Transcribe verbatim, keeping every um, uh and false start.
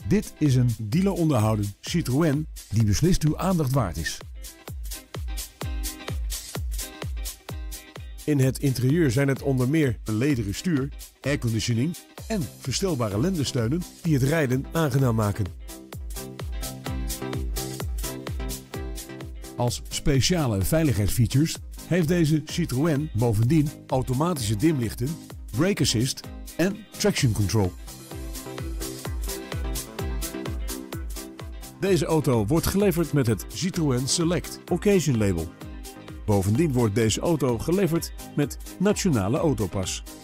Dit is een dealer onderhouden Citroën die beslist uw aandacht waard is. In het interieur zijn het onder meer een lederen stuur, airconditioning en verstelbare lendensteunen die het rijden aangenaam maken. Als speciale veiligheidsfeatures heeft deze Citroën bovendien automatische dimlichten, brake assist en traction control. Deze auto wordt geleverd met het Citroën Select Occasion label. Bovendien wordt deze auto geleverd met Nationale Autopas.